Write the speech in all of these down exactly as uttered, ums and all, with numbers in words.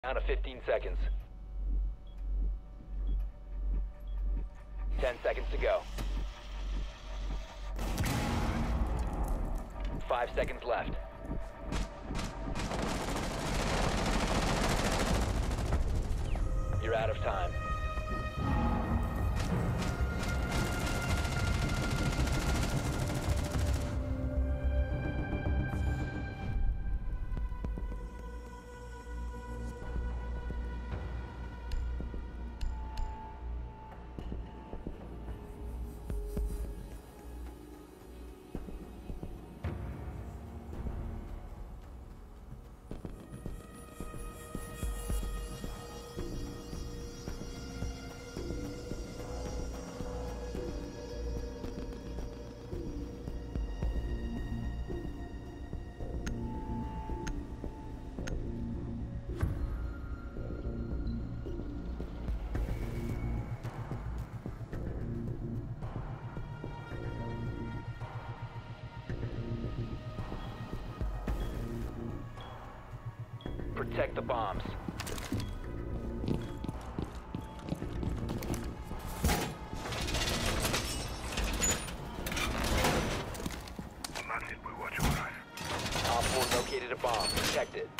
Down to fifteen seconds. ten seconds to go. Five seconds left. You're out of time. Protect the bombs. Op four located a bomb. Protect it.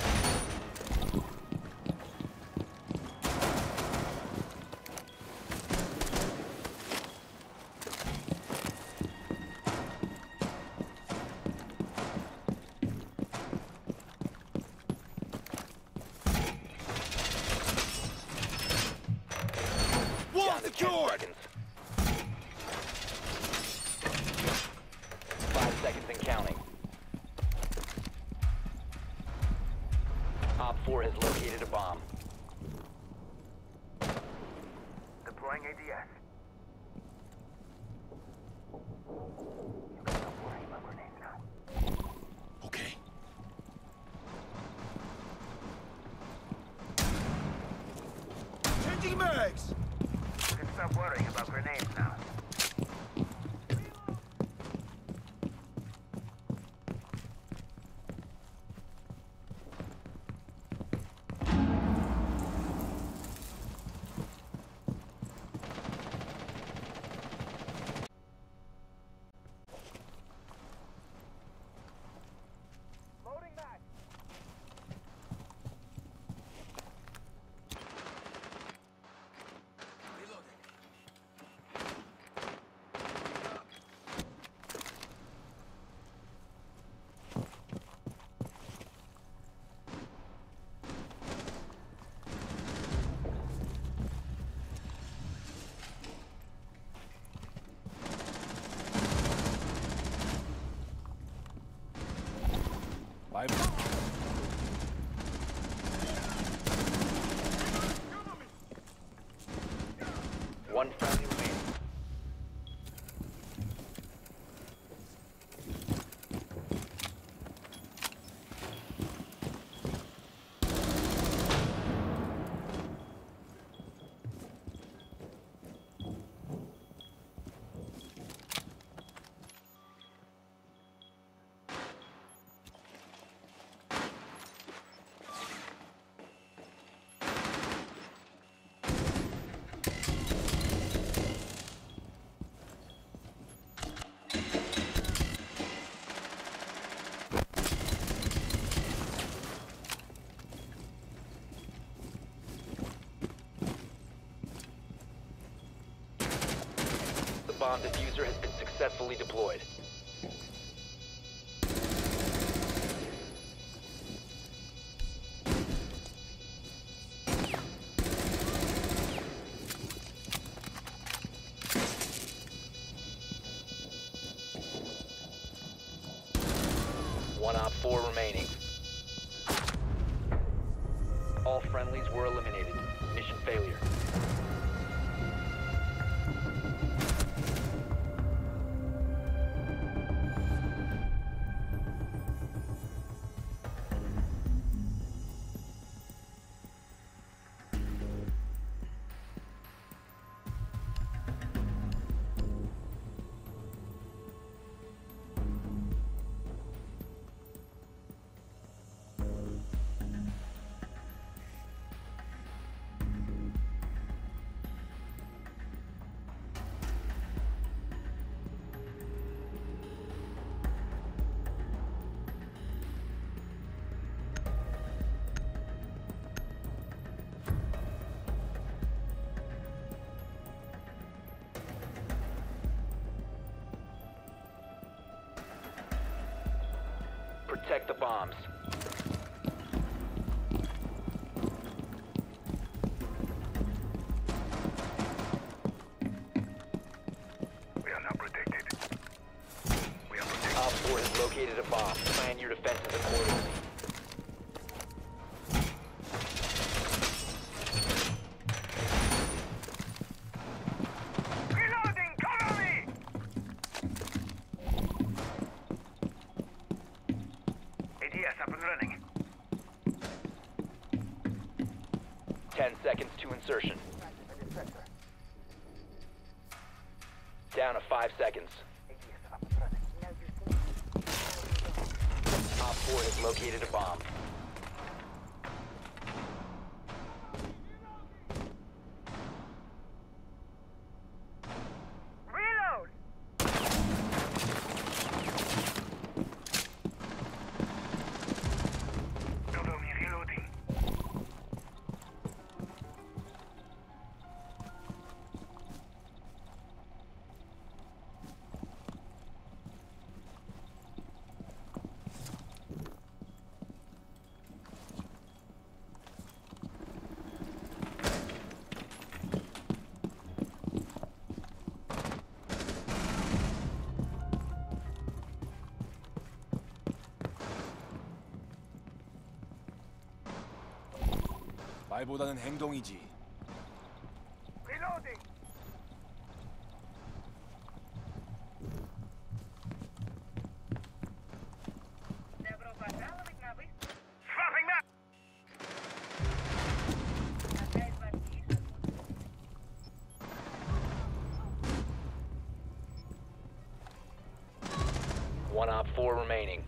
Wall secured! Seconds. Five seconds and counting. Op four has located a bomb. Deploying A D S. You can stop worrying about grenades now. Okay. Changing mags! You can stop worrying about grenades now. Loading back. Bye. One friendly remaining. The bomb diffuser has been successfully deployed. One op four remaining. All friendlies were eliminated. Mission failure. Protect the bombs. We are not protected. We are protected. Op four has located a bomb. Plan your defenses accordingly. Reloading! Cover me! A D S up and running. Ten seconds to insertion. Down to five seconds. Op four has located a bomb. Reload! Cover me, reloading. 말보다는 행동이지. Reloading! Добро пожаловать на выставку. Swapping that! Одна из важнейших. One Op four remaining.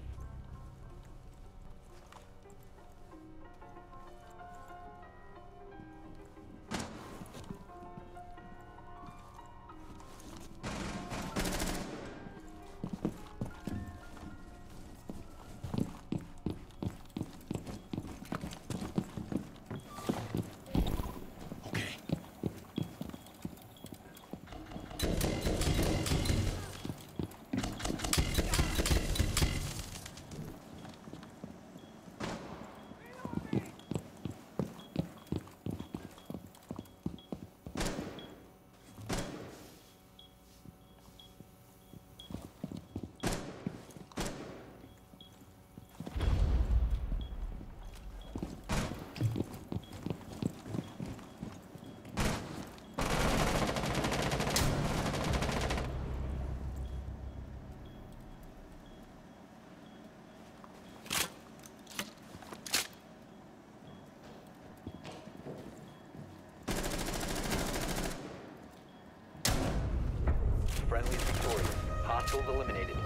오케이. Friendly victorious. Hostiles eliminated.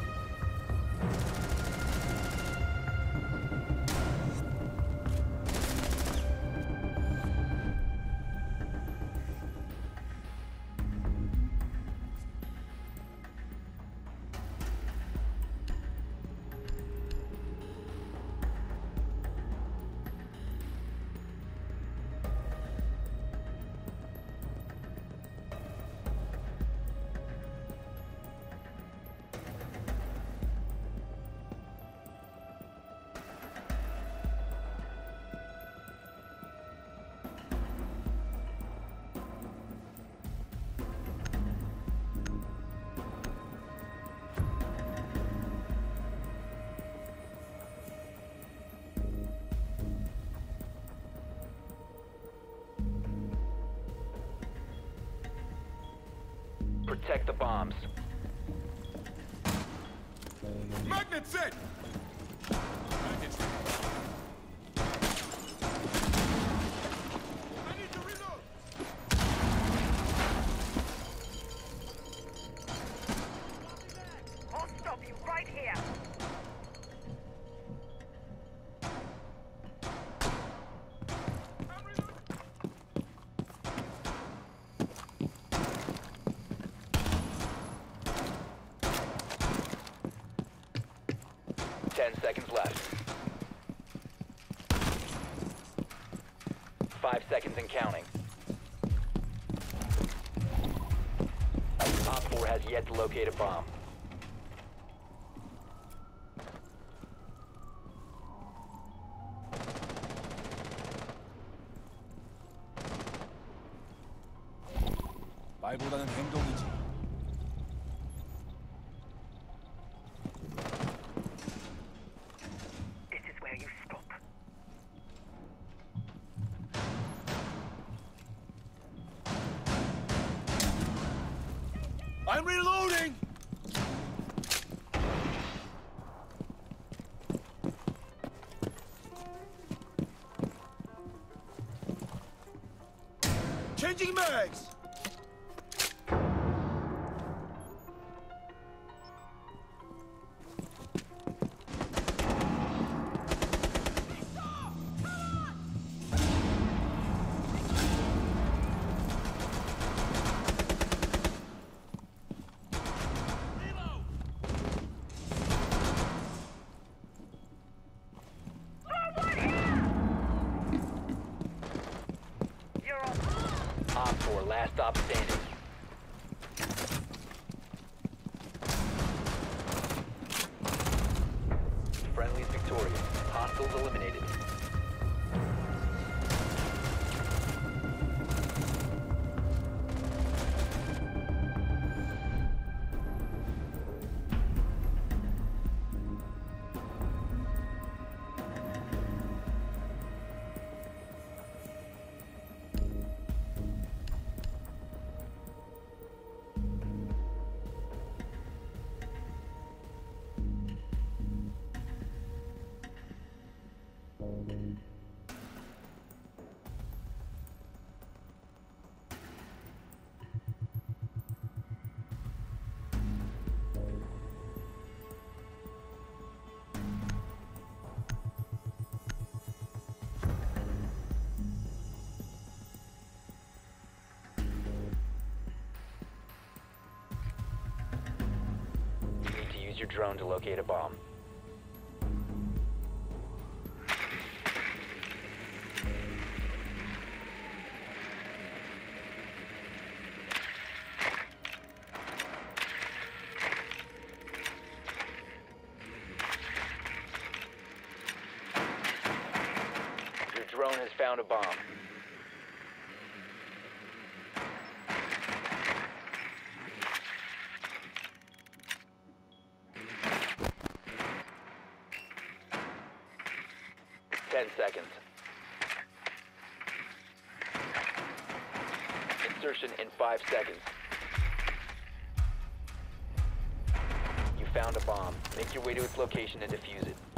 Protect the bombs. Magnet set! Magnet set. I need to reload! I'll stop you right here! I'm reloading! Ten seconds left. Five seconds and counting. Op four has yet to locate a bomb. 말보다는 행동이지. This is where you stop. I'm reloading. Changing mags. You're on. Op four, last stop standing. Friendly's victorious. Hostiles eliminated. You need to use your drone to locate a bomb. Your drone has found a bomb. Ten seconds. Insertion in five seconds. You found a bomb. Make your way to its location and defuse it.